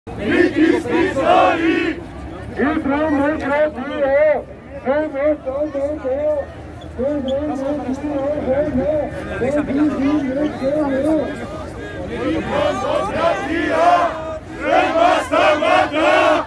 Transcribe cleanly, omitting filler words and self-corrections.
Νίκη στη ζωή! Η τρομοκρατία! Η τρομοκρατία δεν μας σταματά!